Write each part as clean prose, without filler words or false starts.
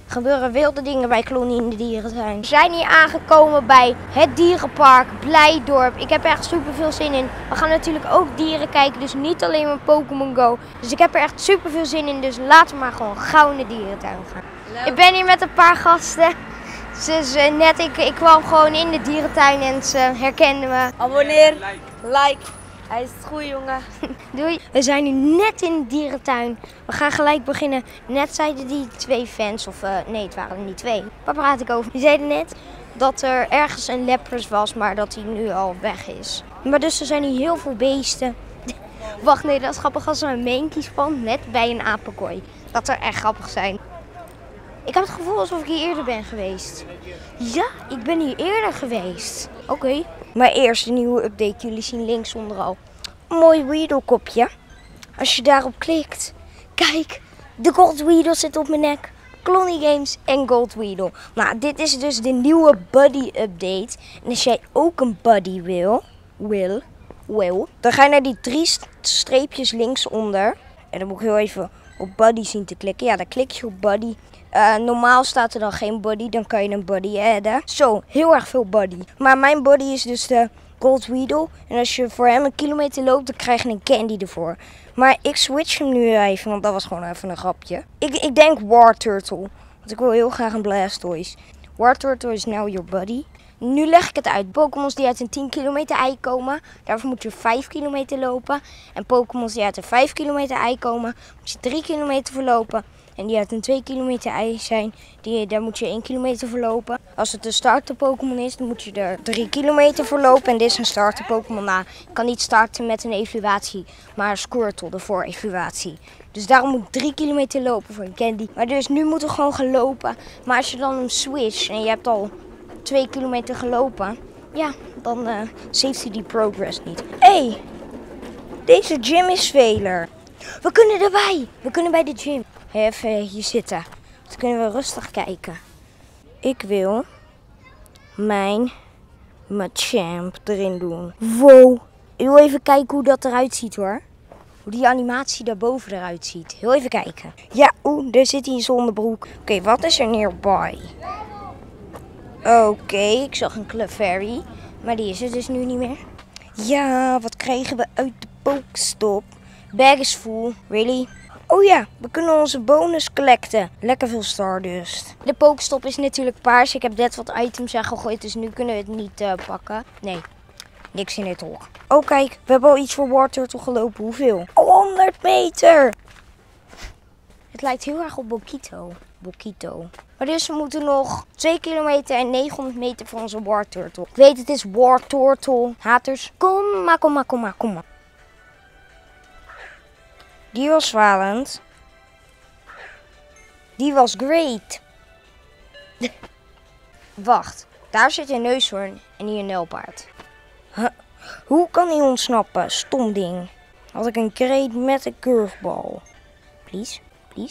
gebeuren wilde dingen bij Klonnie in de dierentuin. We zijn hier aangekomen bij het dierenpark Blijdorp. Ik heb er echt super veel zin in. We gaan natuurlijk ook dieren kijken, dus niet alleen maar Pokémon Go. Dus ik heb er echt super veel zin in, dus laten we maar gewoon gauw in de dierentuin gaan. Hallo. Ik ben hier met een paar gasten. Ik kwam gewoon in de dierentuin en ze herkenden me. Abonneer, like. Hij is het goed, jongen. Doei. We zijn nu net in de dierentuin. We gaan gelijk beginnen. Net zeiden die 2 fans, of nee, het waren er niet 2. Waar praat ik over? Die zeiden net dat er ergens een Lapras was, maar dat hij nu al weg is. Maar dus er zijn hier heel veel beesten. Wacht, nee, dat is grappig als er een Maine spant net bij een apenkooi. Dat zou echt grappig zijn. Ik heb het gevoel alsof ik hier eerder ben geweest. Ja, ik ben hier eerder geweest. Oké. Maar eerst een nieuwe update. Jullie zien linksonder al een mooi Weedle kopje. Als je daarop klikt, kijk, de Gold Weedle zit op mijn nek. Klonnie Games en Gold Weedle. Nou, dit is dus de nieuwe Buddy update. En als jij ook een Buddy wil, dan ga je naar die 3 streepjes linksonder. En dan moet ik heel even op Buddy zien te klikken. Ja, dan klik je op Buddy. Normaal staat er dan geen Buddy, dan kan je een Buddy adden. Zo, heel erg veel Buddy. Maar mijn Buddy is dus de Gold Weedle. En als je voor hem 1 kilometer loopt, dan krijg je een candy ervoor. Maar ik switch hem nu even, want dat was gewoon even een grapje. Ik denk War Turtle, want ik wil heel graag een Blastoise. War Turtle is now your buddy. Nu leg ik het uit. Pokémons die uit een 10 kilometer ei komen, daarvoor moet je 5 kilometer lopen. En Pokémons die uit een 5 kilometer ei komen, moet je 3 kilometer verlopen. En die uit een 2 kilometer ei zijn, daar moet je 1 kilometer voor lopen. Als het een starter Pokémon is, dan moet je er 3 kilometer voor lopen. En dit is een starter Pokémon. Nou, je kan niet starten met een evaluatie, maar een Squirtle ervoor evaluatie. Dus daarom moet ik 3 kilometer lopen voor een candy. Maar dus nu moeten we gewoon gaan lopen. Maar als je dan hem switcht en je hebt al 2 kilometer gelopen, ja, dan saved hij die progress niet. Hé, deze gym is veler. We kunnen erbij. We kunnen bij de gym. Even hier zitten. Dan kunnen we rustig kijken. Ik wil mijn Machamp erin doen. Wow. Ik wil even kijken hoe dat eruit ziet hoor. Hoe die animatie daarboven eruit ziet. Heel even kijken. Ja, daar zit hij in zijn onderbroek. Oké, wat is er nearby? Oké, ik zag een Clefairy. Maar die is er dus nu niet meer. Ja, wat krijgen we uit de Pokestop? Bag is full. Really? Oh ja, we kunnen onze bonus collecten. Lekker veel Stardust. De Pokestop is natuurlijk paars. Ik heb net wat items weggegooid, dus nu kunnen we het niet pakken. Nee, niks in dit hok. Oh kijk, we hebben al iets voor War Turtle gelopen. Hoeveel? 100 meter! Het lijkt heel erg op Bokito. Maar dus we moeten nog 2 kilometer en 900 meter voor onze War Turtle. Ik weet, het is War Turtle. Haters, kom maar. Die was falend. Die was great. Wacht, daar zit een neushoorn en hier een nijlpaard. Hoe kan hij ontsnappen? Stom ding. Had ik een great met een curveball. Please.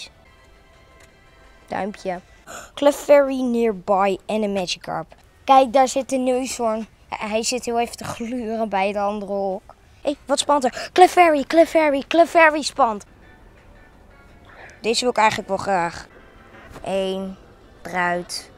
Duimpje. Clefairy nearby en een Magikarp. Kijk, daar zit een neushoorn. Hij zit heel even te gluren bij de andere hok. Hé, wat spant er? Clefairy spant. Deze wil ik eigenlijk wel graag. 1, eruit.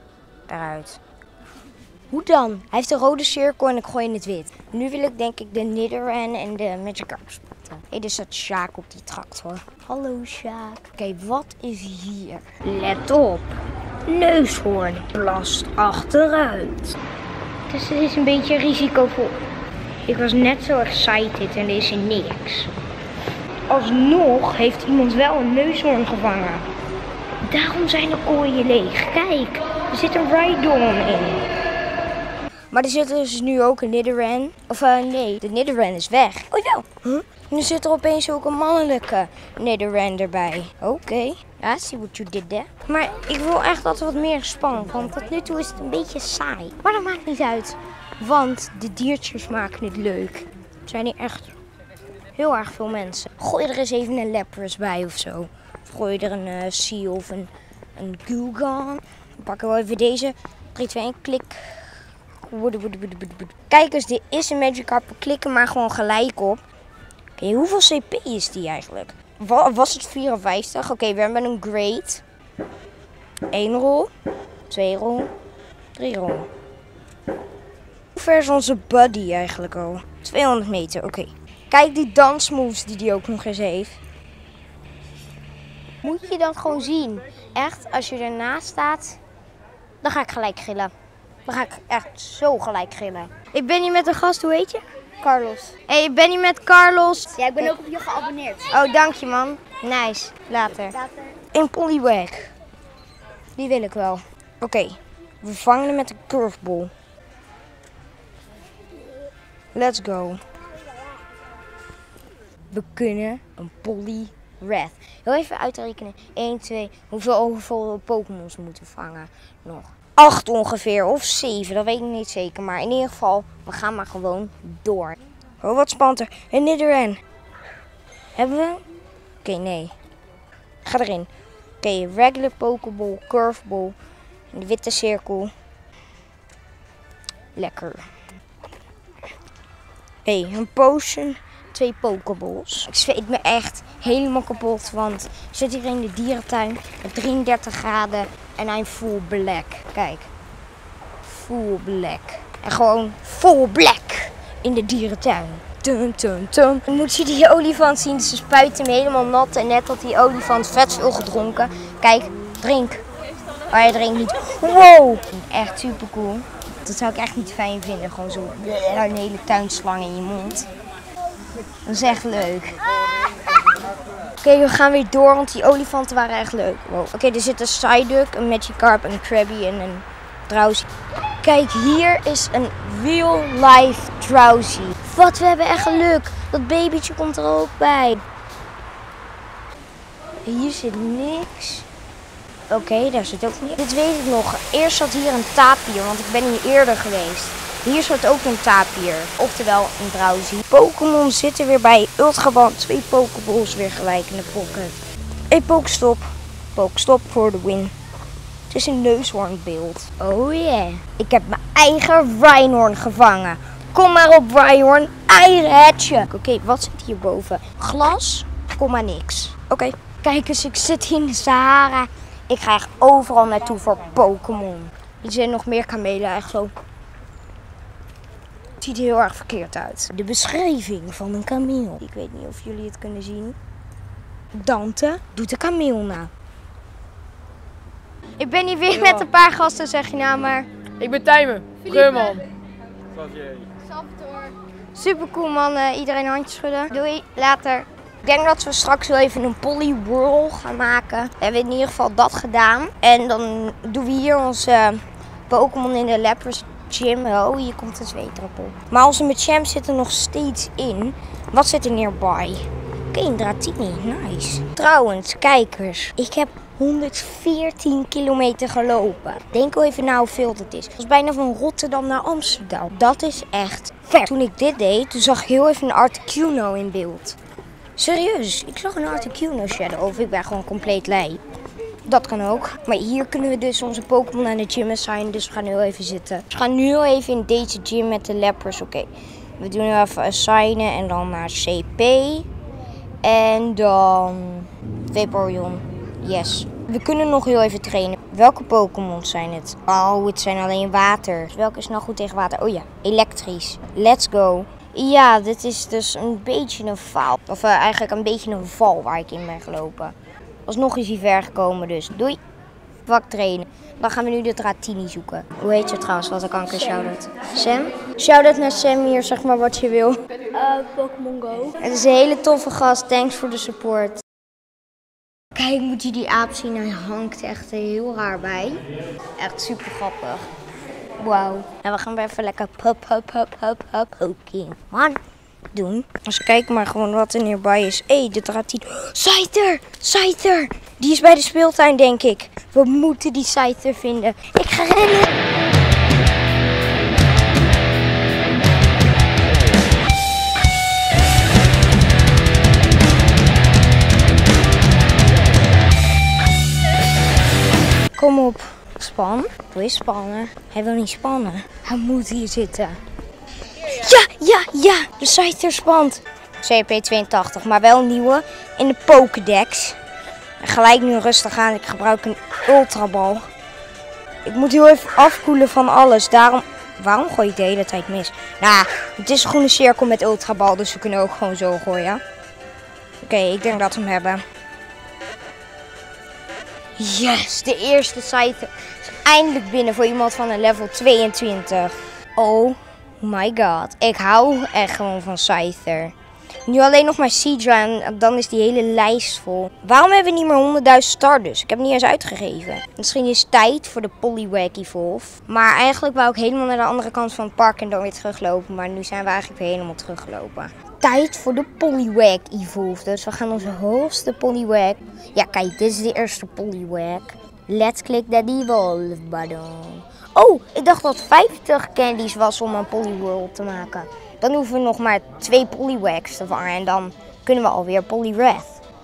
Hoe dan? Hij heeft een rode cirkel en ik gooi in het wit. Nu wil ik denk ik de Nidoran en de Magikarp spotten. Hé, er staat Sjaak op die tractor. Hallo Sjaak. Oké, wat is hier? Let op. Neushoorn plast achteruit. Dus het is een beetje risicovol. Ik was net zo excited en er is er niks. Alsnog heeft iemand wel een neushoorn gevangen. Daarom zijn de kooien leeg. Kijk, er zit een Rhydon in. Maar er zit dus nu ook een Nidoran. Of nee, de Nidoran is weg. Oh ja. Nu zit er opeens ook een mannelijke Nidoran erbij. Oké. Ja, see what you did there. Maar ik wil echt dat er wat meer spannend. Want tot nu toe is het een beetje saai. Maar dat maakt niet uit. Want de diertjes maken het leuk. Er zijn hier echt heel erg veel mensen. Gooi er eens even een Lapras bij of zo. Of gooi er een Seal of een Gulgon. Dan pakken we even deze. 3, 2, 1, klik. Kijk eens, dit is een Magikarp. We klikken maar gewoon gelijk op. Oké, hoeveel CP is die eigenlijk? Was het 54? Oké, we hebben een Great. 1 rol, 2 rol, 3 rol. Hoe ver is onze buddy eigenlijk al? 200 meter, oké. Kijk die dansmoves die hij ook nog eens heeft. Moet je dat gewoon zien. Echt, als je ernaast staat, dan ga ik gelijk gillen. Dan ga ik echt zo gelijk gillen. Ik ben hier met een gast, hoe heet je? Carlos. Hey, ik ben hier met Carlos. Ja, ik ben ook op je geabonneerd. Oh, dank je man. Nice. Later. Een polywag. Die wil ik wel. Oké, we vangen hem met een curveball. Let's go. We kunnen een Poliwrath. Heel even uitrekenen. 1, 2. Hoeveel Pokémons moeten we vangen? Nog 8 ongeveer. Of 7. Dat weet ik niet zeker. Maar in ieder geval, we gaan maar gewoon door. Oh, wat spannend er. Een Nidoran. Hebben we? Oké, nee. Ga erin. Oké, regular Pokeball, curveball. In de witte cirkel. Lekker. Hé, een potion. 2 Pokeballs. Ik zweet me echt helemaal kapot, want ik zit hier in de dierentuin met 33 graden en I'm full black. Kijk, full black. En gewoon full black in de dierentuin. Dun, dun, dun. Dan moet je die olifant zien, ze spuiten hem helemaal nat en net had die olifant vet veel gedronken. Kijk, drink. Maar hij drinkt niet. Wow! Echt super cool. Dat zou ik echt niet fijn vinden, gewoon zo een hele tuinslang in je mond. Dat is echt leuk. Oké, we gaan weer door, want die olifanten waren echt leuk. Wow. Oké, er zit een Psyduck, een Magikarp, een Krabby en een Drowzee. Kijk, hier is een real life Drowzee. Wat, we hebben echt geluk. Dat babytje komt er ook bij. Hier zit niks. Oké, daar zit ook niks. Dit weet ik nog. Eerst zat hier een Tapir, want ik ben hier eerder geweest. Hier zat ook een Tapir, oftewel een Drowzee. Pokémon zitten weer bij Ultraband. 2 Pokeballs weer gelijk in de pocket. Hey, Pokestop. Pokestop voor de win. Het is een neushoornbeeld. Oh yeah. Ik heb mijn eigen Rhyhorn gevangen. Kom maar op, Rhyhorn. Eigen hetje. Oké, wat zit hierboven? Glas, komma niks. Oké. Kijk eens, ik zit hier in de Sahara. Ik ga echt overal naartoe voor Pokémon. Er zijn nog meer kamelen, echt zo. Het ziet er heel erg verkeerd uit. De beschrijving van een kameel. Ik weet niet of jullie het kunnen zien. Dante doet de kameel na. Ik ben hier weer met een paar gasten, zeg je nou maar. Ik ben Tijmen, Geurman. Super cool man, iedereen handjes schudden. Doei, later. Ik denk dat we straks wel even een Poliwhirl gaan maken. We hebben in ieder geval dat gedaan. En dan doen we hier onze Pokémon in de Lapras Gym. Oh, hier komt een zweetdruppel. Maar onze Machamp zit er nog steeds in. Wat zit er nearby? Oké, een Dratini, nice. Trouwens, kijkers, ik heb 114 kilometer gelopen. Denk wel even na hoeveel dat is. Dat is bijna van Rotterdam naar Amsterdam. Dat is echt ver. Toen ik dit deed, toen zag ik heel even een Articuno in beeld. Serieus, ik zag een Articuno shadow of ik ben gewoon compleet lui. Dat kan ook. Maar hier kunnen we dus onze Pokémon aan de gym assignen, dus we gaan heel even zitten. We gaan nu heel even in deze gym met de Lapras. Oké, we doen nu even assignen en dan naar CP. En dan Vaporeon. Yes. We kunnen nog heel even trainen. Welke Pokémon zijn het? Oh, het zijn alleen water. Dus welke is nou goed tegen water? Oh ja, elektrisch. Let's go. Ja, dit is dus een beetje een faal. Of eigenlijk een beetje een val waar ik in ben gelopen. Alsnog is hij ver gekomen, dus doei. Vak trainen. Dan gaan we nu de Dratini zoeken. Hoe heet je trouwens? Wat kan ik een shout-out? Sam? Shout-out naar Sam hier, zeg maar wat je wil. Pokémon Go. Het is een hele toffe gast. Thanks voor de support. Kijk, moet je die aap zien? Hij hangt echt heel raar bij. Echt super grappig. Wauw. En we gaan weer even lekker Pokémon doen. Dus kijk maar gewoon wat er neerbij is. Hé, de Dratini. Scyther! Scyther! Die is bij de speeltuin, denk ik. We moeten die Scyther vinden. Ik ga rennen. Kom op. Span. Wil je spannen? Hij wil niet spannen. Hij moet hier zitten. Ja! De Scyther spant. CP82, maar wel een nieuwe in de Pokédex. Gelijk nu rustig aan. Ik gebruik een ultrabal. Ik moet heel even afkoelen van alles. Waarom gooi ik de hele tijd mis? Nou, het is een groene cirkel met ultrabal. Dus we kunnen ook gewoon zo gooien. Oké, ik denk dat we hem hebben. Yes, de eerste Scyther is eindelijk binnen voor iemand van een level 22. Oh my god. Ik hou echt gewoon van Scyther. Nu alleen nog maar Seadra en dan is die hele lijst vol. Waarom hebben we niet meer 100.000 Stardust? Ik heb het niet eens uitgegeven. Misschien is het tijd voor de Poliwag Evolve. Maar eigenlijk wou ik helemaal naar de andere kant van het park en dan weer teruglopen. Maar nu zijn we eigenlijk weer helemaal teruggelopen. Tijd voor de Poliwag Evolve. Dus we gaan onze hoogste Poliwag. Ja, kijk, dit is de eerste Poliwag. Let's click that Evolve button. Oh, ik dacht dat 50 candies was om een Poliwhirl te maken. Dan hoeven we nog maar 2 Poliwags te vangen en dan kunnen we alweer Poliwrath.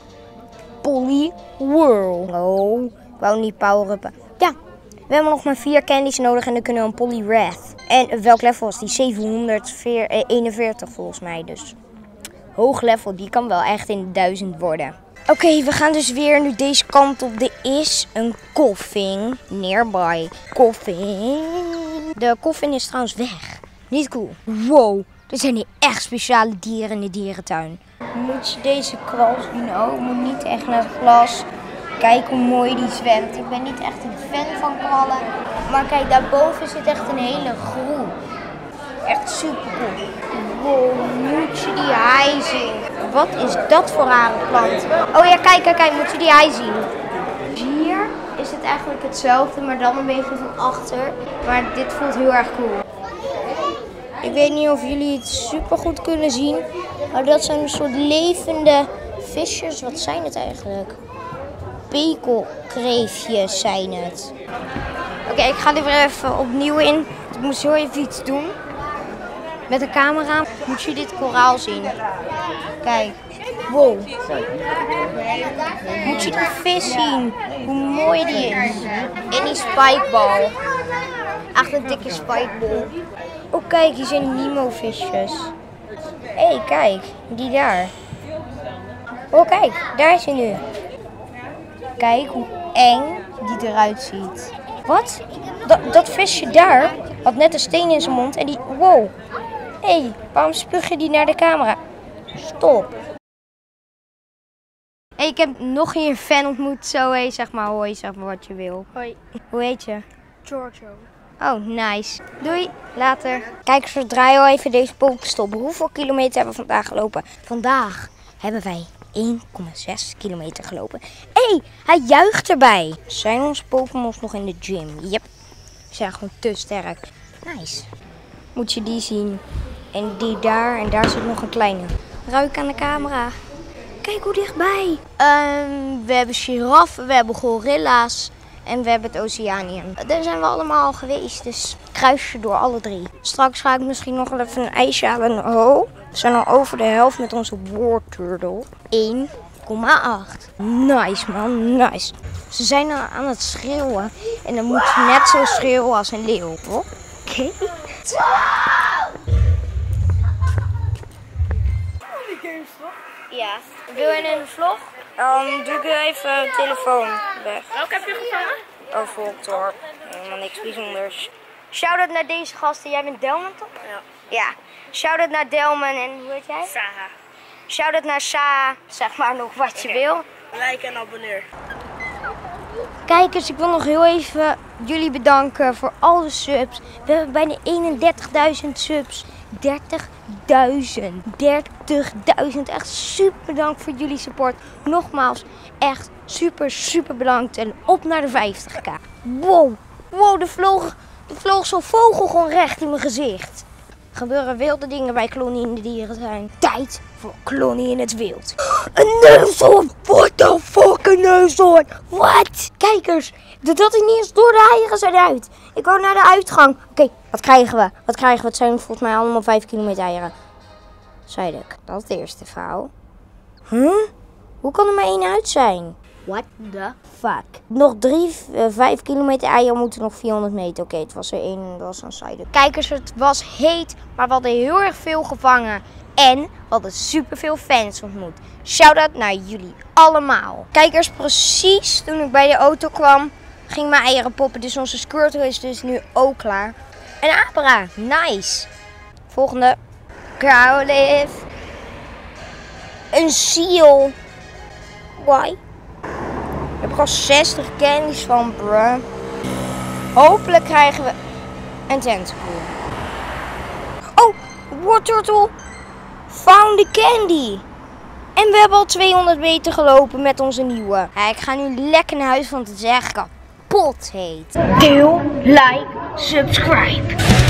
Poliwhirl. Oh, ik wou niet power-uppen. Ja, we hebben nog maar 4 candies nodig en dan kunnen we een Poliwrath. En welk level was die? 741 volgens mij. Dus hoog level, die kan wel echt in de 1000 worden. Oké, we gaan dus weer nu deze kant op. Er is een koffing nearby. Koffing. De koffing is trouwens weg. Niet cool. Wow, er zijn hier echt speciale dieren in de dierentuin. Moet je deze kwal zien? Oh, ik moet niet echt naar het glas. Kijk hoe mooi die zwemt. Ik ben niet echt een fan van kwallen. Maar kijk, daarboven zit echt een hele groep. Echt super cool. Wow, moet je die haai zien. Wat is dat voor rare plant? Oh ja, kijk, moet je die haai zien. Hier is het eigenlijk hetzelfde, maar dan een beetje van achter. Maar dit voelt heel erg cool. Ik weet niet of jullie het super goed kunnen zien. Maar dat zijn een soort levende visjes. Wat zijn het eigenlijk? Pekelkreefjes zijn het. Oké, ik ga er weer even opnieuw in. Ik moet zo even iets doen. Met de camera moet je dit koraal zien. Kijk. Wow. Moet je die vis zien. Hoe mooi die is. En die spikeball. Echt een dikke spikeball. Oh kijk, hier zijn Nemo-visjes. Hé, kijk. Die daar. Oh kijk, daar is hij nu. Kijk hoe eng die eruit ziet. Wat? Dat visje daar had net een steen in zijn mond en die... Wow. Hé, waarom spuug je die naar de camera? Stop. Hey, ik heb nog hier een fan ontmoet. Zo, hey, zeg maar hoi, zeg maar wat je wil. Hoi. Hoe heet je? Giorgio. Oh, nice. Doei, later. Kijk, we draaien al even deze Pokestop. Hoeveel kilometer hebben we vandaag gelopen? Vandaag hebben wij 1,6 kilometer gelopen. Hé, hij juicht erbij. Zijn onze Pokémons nog in de gym? Yep. Ze zijn gewoon te sterk. Nice. Moet je die zien. En die daar. En daar zit nog een kleine. Ruik aan de camera. Kijk hoe dichtbij. We hebben giraffen, we hebben gorilla's. En we hebben het oceanium. Daar zijn we allemaal al geweest. Dus kruis je door alle 3. Straks ga ik misschien nog wel even een ijsje halen. Oh, we zijn al over de helft met onze War Turtle. 1,8. Nice man, nice. Ze zijn al aan het schreeuwen. En dan moet je net zo schreeuwen als een leeuw. Oké. Ja. Wil je een vlog? Doe ik even de telefoon weg. Welke heb je gevangen? Oh, Volktorp. Helemaal niks bijzonders. Shout-out naar deze gasten. Jij bent Delman, toch? Ja. Ja. Shout-out naar Delman en hoe heet jij? Saha. Shout-out naar Sa. Zeg maar nog wat je wil. Like en abonneer. Kijkers, ik wil nog heel even jullie bedanken voor al de subs. We hebben bijna 31.000 subs. 30.000. Echt super bedankt voor jullie support. Nogmaals, echt super bedankt. En op naar de 50k. Wow, er vloog zo'n vogel gewoon recht in mijn gezicht. Er gebeuren wilde dingen bij Klonie in de dierentuin. Tijd voor Klonie in het wild. Een neushoorn! What the fuck, een neushoorn? Wat? Kijkers, dat had ik niet eens door de eieren zijn uit. Ik wou naar de uitgang. Oké, wat krijgen we? Het zijn volgens mij allemaal 5 kilometer eieren. Zei ik. Dat is de eerste vrouw. Hoe kan er maar 1 uit zijn? What the fuck? Nog 5 kilometer eieren moeten nog 400 meter. Oké, het was er 1 en dat was een side. Kijkers, het was heet, maar we hadden heel erg veel gevangen. En we hadden superveel fans ontmoet. Shout-out naar jullie allemaal. Kijkers, precies toen ik bij de auto kwam, ging mijn eieren poppen. Dus onze Squirtle is dus nu ook klaar. En Abra, nice. Volgende. Growlithe. Een Seal. Why? Ik heb er al 60 candies van, bruh. Hopelijk krijgen we een Tentacool. Oh, Wartortle. Found the candy. En we hebben al 200 meter gelopen met onze nieuwe. Ja, ik ga nu lekker naar huis, want het is echt kapot heet. Deel, like, subscribe.